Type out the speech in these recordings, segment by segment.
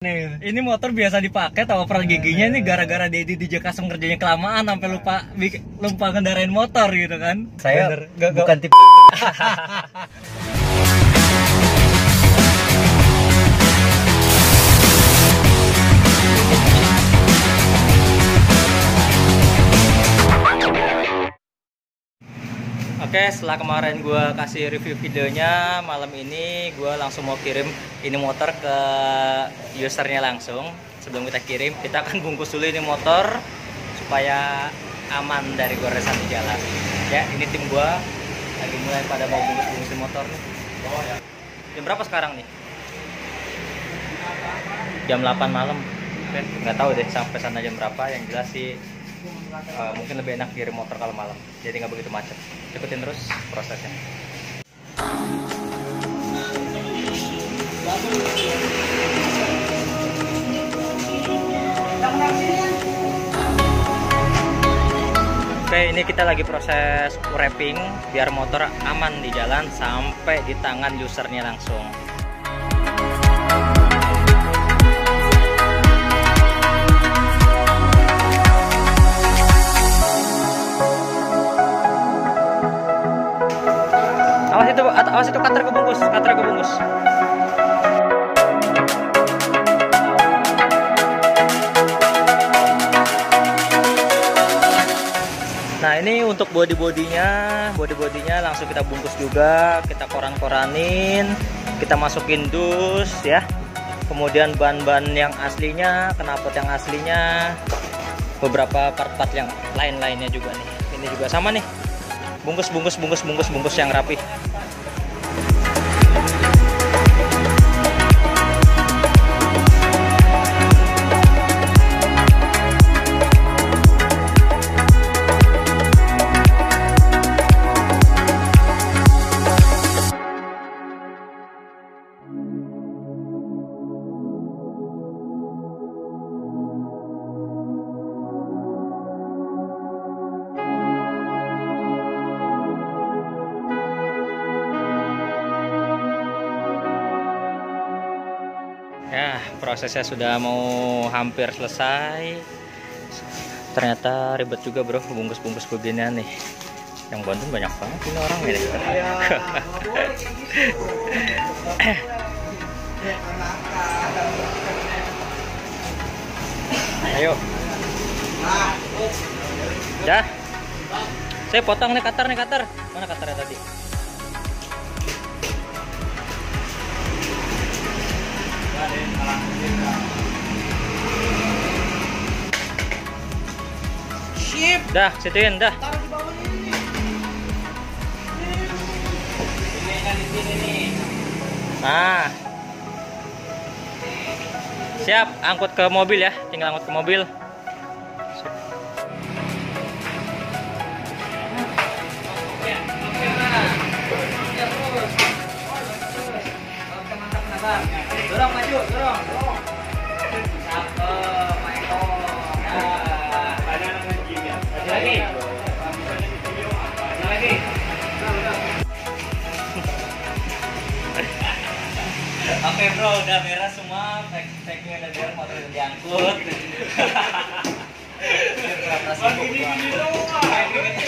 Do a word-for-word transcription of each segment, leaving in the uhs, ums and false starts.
Nih, ini motor biasa dipakai tahu operan giginya ini gara-gara Dedi di Jakasem kerjanya kelamaan sampai lupa lupa ngendarain motor gitu kan. Saya gak, bukan tipe. Oke, setelah kemarin gue kasih review videonya, malam ini gue langsung mau kirim ini motor ke usernya langsung. Sebelum kita kirim, kita akan bungkus dulu ini motor supaya aman dari goresan di jalan. Ya, ini tim gue lagi mulai pada mau bungkus-bungkusin motor nih. Jam berapa sekarang nih? Jam delapan malam. Nggak tahu deh sampai sana jam berapa. Yang jelas sih Uh, mungkin lebih enak kirim motor kalau malam, jadi nggak begitu macet. Ikutin terus prosesnya. Oke, ini kita lagi proses wrapping biar motor aman di jalan sampai di tangan usernya langsung. Awas itu, awas itu cutter kebungkus, cutter kebungkus. Nah, ini untuk body-bodinya, body-bodinya langsung kita bungkus juga, kita koran-koranin, kita masukin dus ya. Kemudian ban-ban yang aslinya, knalpot yang aslinya, beberapa part-part yang lain-lainnya juga nih. Ini juga sama nih. Bungkus, bungkus, bungkus, bungkus, bungkus yang rapi. Ya, prosesnya sudah mau hampir selesai. Ternyata ribet juga bro, bungkus-bungkus beginian nih. Yang bantu banyak banget ini orang ini. Ayo. Dah. Saya potong nih cutter nih cutter. Mana cutternya tadi? Sip. Dah, situin dah. Taruh di bawah ini. Ini kan di sini nih. Nah. Siap, angkut ke mobil ya. Tinggal angkut ke mobil. Dorong maju, dorong, dorong. Cakep, Pak Eko. Nah, ada nge-gym ya. Maju lagi. Maju lagi. Oke bro, udah beres semua. Pack-packnya udah beres, motor udah diangkut. Gini-gini doang.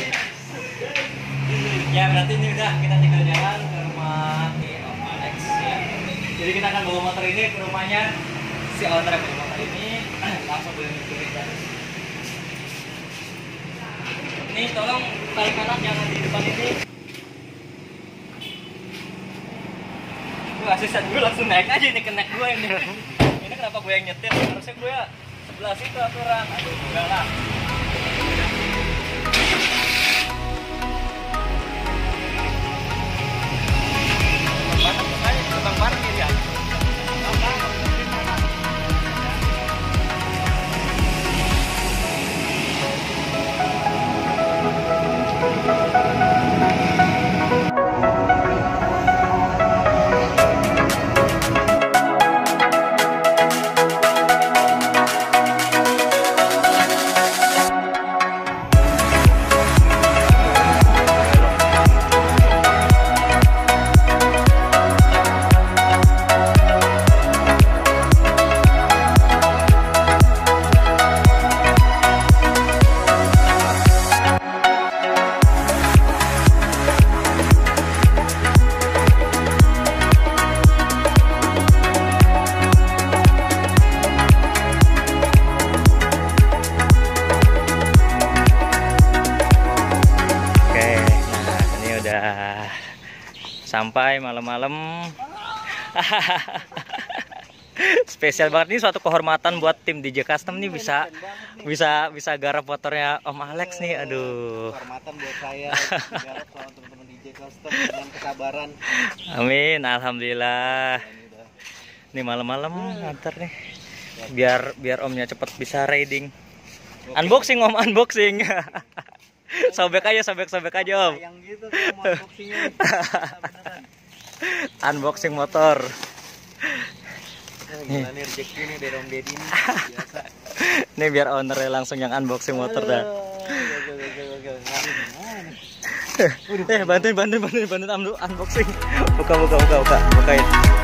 Ya berarti ini udah, kita tinggal jalan ke rumah Om Alex ya. Jadi kita akan bawa motor ini ke rumahnya si owner yang motor ini, langsung boleh nunjukin kan. Ini tolong tarik kanan jangan di depan ini. Gue asisten gue langsung naik aja ini ke neck gue ini. Ini kenapa gue yang nyetir? Harusnya gue sebelah situ aturan. Aduh enggak lah. Bang parkir ya. sampai malam-malam. Spesial banget nih, suatu kehormatan buat tim D J Custom nih bisa bisa bisa garap motornya Om Alex nih. Aduh. Kehormatan buat saya digarap sama teman-teman D J Custom dengan kesabaran. Amin, alhamdulillah. Nih malam-malam antar nih. Biar biar Omnya cepet bisa riding. Unboxing Om, unboxing. Sobek aja, sobek-sobek aja Om. Yang gitu tuh mau unboxingnya. Unboxing motor. Gila nih rezeki nih dari Om Deddy nih. Biasa. Nih biar ownernya langsung yang unboxing motor dah. Eh bantuin bantuin bantuin bantuin unboxing. Buka buka buka buka bukain.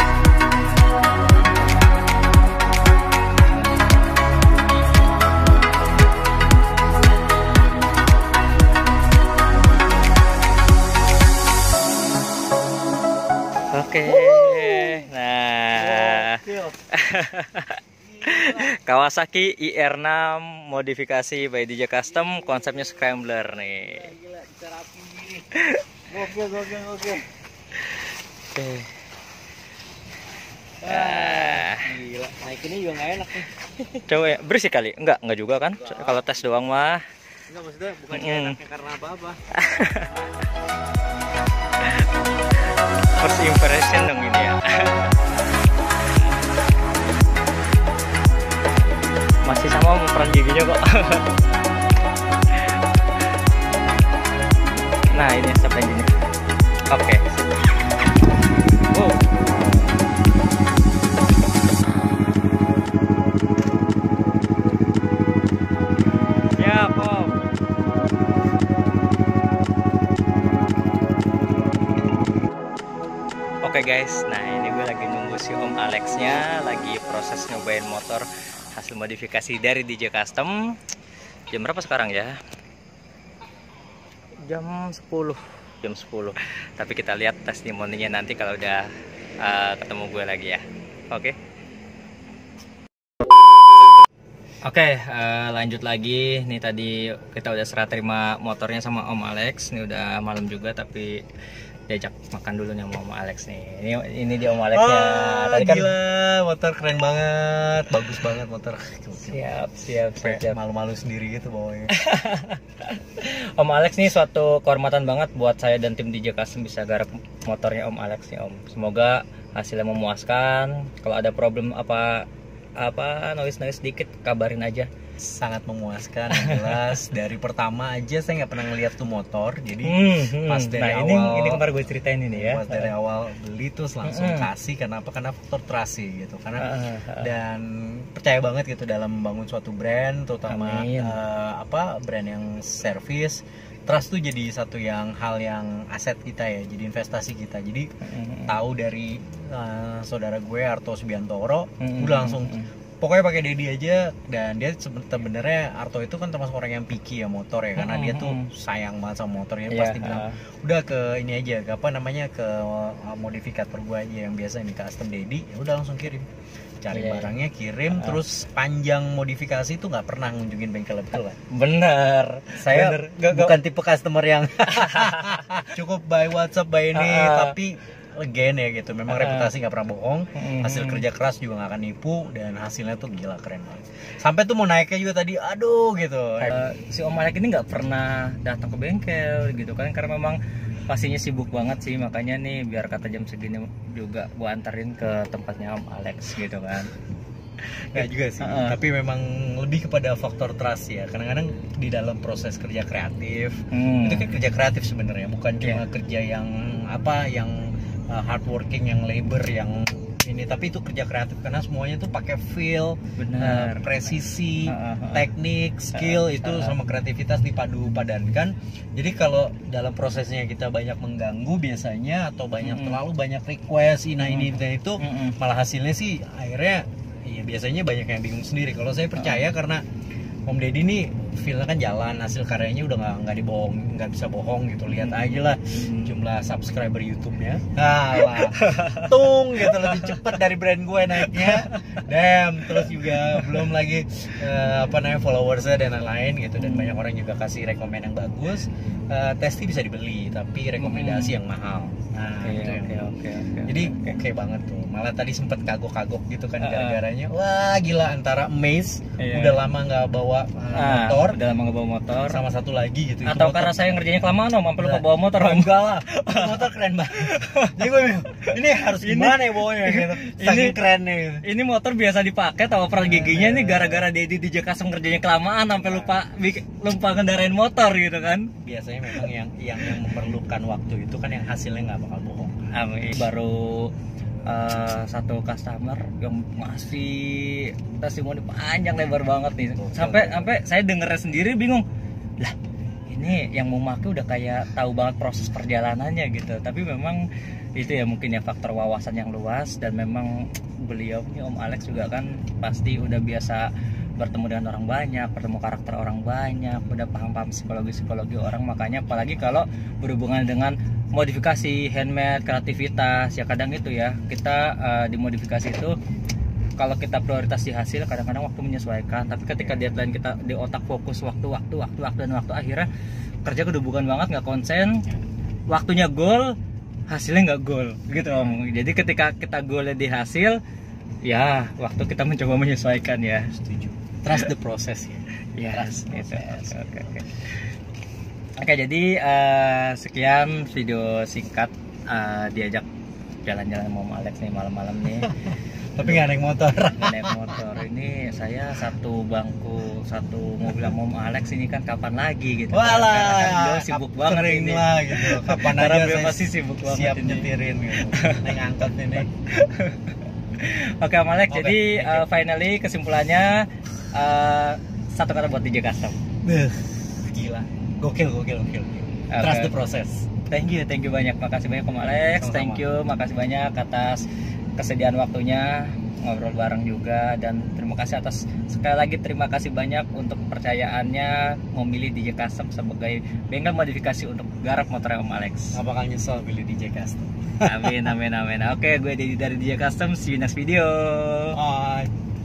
Oke. Nah. Kawasaki I R enam modifikasi by D J Custom, konsepnya scrambler nih. Gila, bisa rapi gini. Gokil, gokil, gokil. Oke. Ah, gila, naik ini juga nggak enak nih. Coba ya, berisik kali? Enggak, enggak juga kan? Kalau tes doang mah. Enggak, maksudnya bukan Mm. enaknya karena apa-apa. First impression dong ini ya. Masih sama peran giginya kok. Nah ini stop engine. Oke. Wow. Ya Om. Oke guys, nah ini gue lagi nunggu si Om Alexnya, lagi proses nyobain motor hasil modifikasi dari D J Custom. Jam berapa sekarang ya? Jam sepuluh. Jam sepuluh. Tapi kita lihat testimoninya nanti kalau udah uh, ketemu gue lagi ya. Oke. Oke, uh, lanjut lagi. Nih tadi kita udah serah terima motornya sama Om Alex. Ini udah malam juga tapi diajak makan dulu nih sama Om Alex nih. Ini ini dia Om Alexnya. Oh, Tadi kan gila, motor keren banget, bagus banget motor. siap siap siap. siap. Malu-malu sendiri gitu bawahnya. Om Alex nih suatu kehormatan banget buat saya dan tim D J Custom bisa garap motornya Om Alex nih Om. Semoga hasilnya memuaskan. Kalau ada problem apa apa noise noise dikit kabarin aja. Sangat memuaskan, jelas. Dari pertama aja saya nggak pernah ngeliat tuh motor, jadi Hmm, hmm. pas dari nah, awal ini ini kemarin gue ceritain ini ya. pas dari awal beli tuh langsung Hmm. kasih. Kenapa? Karena faktor trust sih gitu, karena Ah, ah. dan percaya banget gitu dalam membangun suatu brand, terutama Amin. eh, apa brand yang service. Trust tuh jadi satu yang hal yang aset kita ya, jadi investasi kita. Jadi Hmm. tahu dari eh, saudara gue Arto Subiantoro, Hmm, udah langsung hmm. pokoknya pakai Dedi aja. Dan dia sebenarnya Arto itu kan termasuk orang yang picky ya motor ya, karena Hmm, dia tuh hmm. sayang banget sama motornya. Iya, Pasti bilang ah. udah ke ini aja, ke apa namanya, ke uh, modifikator gua aja yang biasa ini custom Dedi. Ya udah langsung kirim, cari Iya. barangnya kirim. Ah. Terus panjang modifikasi itu nggak pernah ngunjungin bengkel, betul kan? Bener. Saya Bener. Gak- gak- bukan tipe customer yang cukup by WhatsApp by ini, Ah. tapi legend ya gitu. Memang Ah. reputasi nggak pernah bohong. Hmm. Hasil kerja keras juga nggak akan nipu, dan hasilnya tuh gila keren banget. Sampai tuh mau naiknya juga tadi, aduh gitu. Eh, si Om Alex ini nggak pernah datang ke bengkel gitu kan, karena memang pastinya sibuk banget sih, makanya nih biar kata jam segini juga gua anterin ke tempatnya Om Alex gitu kan. Nggak juga sih, Uh-uh. tapi memang lebih kepada faktor trust ya. Kadang-kadang di dalam proses kerja kreatif, Hmm. itu kan kerja kreatif sebenarnya, bukan cuma Iya. kerja yang apa, yang uh, hardworking, yang labor, yang ini, tapi itu kerja kreatif karena semuanya tuh pakai feel, Benar. uh, presisi, Uh, uh, uh. teknik, skill, Uh, itu uh. sama kreativitas dipadu padankan. Jadi kalau dalam prosesnya kita banyak mengganggu biasanya, atau banyak Mm-mm. terlalu banyak request, ini ini dan itu, Mm-mm. malah hasilnya sih akhirnya ya biasanya banyak yang bingung sendiri. Kalau saya percaya karena Om Deddy nih feelnya kan jalan, hasil karyanya udah nggak nggak dibohong, nggak bisa bohong gitu. Lihat aja lah jumlah subscriber YouTube-nya, alah tung gitu lebih cepet dari brand gue naiknya, damn. Terus juga belum lagi uh, apa namanya followersnya dan lain-lain gitu, dan banyak orang juga kasih rekomend yang bagus. Uh, Testi bisa dibeli tapi rekomendasi yang mahal. Nah Oke, itu yang oke, oke, oke. jadi Oke. oke banget tuh. Malah tadi sempet kagok-kagok gitu kan, Uh, uh. gara-garanya. Wah gila, antara Maze Iya. udah lama nggak bawa uh, Ah, motor, udah lama nggak bawa motor. sama satu lagi gitu. Itu Atau motor- karena saya ngerjainnya kelamaan om, sampai lupa Nah, bawa motor om. enggak lah, itu motor keren banget. Jadi gue bilang, ini harus Ini- gimana ya bawanya gitu. Saking ini- kerennya gitu. Ini motor biasa dipakai, tahu operan giginya nih gara-gara Dedi di Jakarta ngerjainnya kelamaan sampai lupa bik- lupa ngendarain motor gitu kan. Biasanya memang yang yang yang memerlukan waktu itu kan yang hasilnya nggak bakal bohong. Amin. Baru uh, satu customer yang masih testimoni panjang lebar banget nih. Betul, Sampai betul. sampai saya dengernya sendiri bingung. Lah, ini yang mau make udah kayak tahu banget proses perjalanannya gitu. Tapi memang itu ya mungkin ya faktor wawasan yang luas, dan memang beliau nih Om Alex juga kan pasti udah biasa bertemu dengan orang banyak, bertemu karakter orang banyak, udah paham-paham psikologi-psikologi orang. Makanya apalagi kalau berhubungan dengan modifikasi, handmade, kreativitas, ya kadang itu ya kita uh, di modifikasi itu kalau kita prioritas di hasil, kadang-kadang waktu menyesuaikan. Tapi ketika deadline kita di otak fokus waktu, waktu, waktu, waktu dan waktu, akhirnya kerja kedubukan banget, nggak konsen, waktunya goal, hasilnya nggak goal, gitu om. Jadi ketika kita goalnya di hasil, ya waktu kita mencoba menyesuaikan ya. Setuju. Trust the process ya. Yes, Trust the gitu. process. Oke, oke, oke. Oke, jadi eh, sekian video singkat eh, diajak jalan-jalan sama Om Alex nih malam-malam nih. Tapi nggak naik motor. Nggak naik motor. Ini saya satu bangku, satu mobil sama Om Alex ini kan kapan lagi gitu. kan. Karena kan Walah, beliau sibuk banget sering ini. lah gitu. Kapan Karena aja beliau saya pasti sibuk banget siap ini. nyetirin gitu. Naik angkot ini. Oke Om Alex, Oke, jadi thank you. eh, finally kesimpulannya eh, satu kata buat D J Custom. Beuh, gila. Gokil, gokil, gokil. Oke. Trust the process. Thank you, thank you banyak. Makasih banyak Om Alex. Sama-sama. Thank you, makasih banyak atas kesediaan waktunya ngobrol bareng juga, dan terima kasih atas sekali lagi terima kasih banyak untuk kepercayaannya memilih D J Custom sebagai bengkel modifikasi untuk garap motor Om Alex. Nggak bakal nyesel pilih D J Custom. Amin, amin, amin. Oke, gue Dedi dari D J Custom. See you next video. Bye.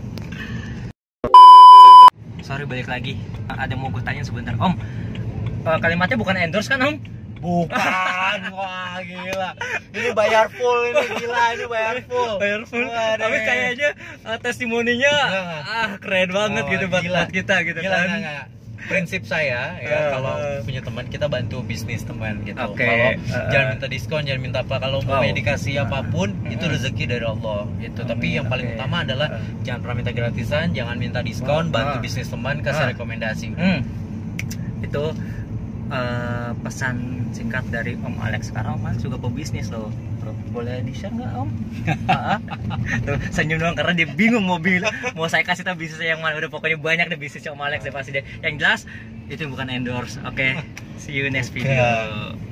Sorry, balik lagi. Ada mau gue tanya sebentar, Om. Eh, kalimatnya bukan endorse kan, Om? Bukan, wah gila. Ini bayar full, ini gila, ini bayar full. Bayar full. Wah, Tapi deh. kayaknya eh, testimoninya Enggak, enggak. ah keren banget Oh, gitu buat, gila. buat kita gitu Gila, kan. enggak, enggak. Prinsip saya ya, Uh, kalau uh. punya teman kita bantu bisnis teman gitu. Oke, Kalau uh, jangan minta diskon, jangan minta apa. Kalau mau Wow. dikasih apapun Uh, itu uh. rezeki dari Allah gitu. Tapi Amin, yang paling oke. utama adalah Uh. jangan pernah minta gratisan, jangan minta diskon, Uh, bantu uh. bisnis teman, kasih Uh. rekomendasi. Hmm. Itu eh, pesan singkat dari Om Alex. Sekarang Om Alex juga pebisnis loh, bro. Boleh di share nggak Om? Ah, ah. Tuh senyum doang karena dia bingung mau bilang mau saya kasih tahu bisnisnya yang mana. Udah pokoknya banyak deh bisnisnya Om Alex deh pasti deh. Yang jelas itu bukan endorse. Oke, see you next video.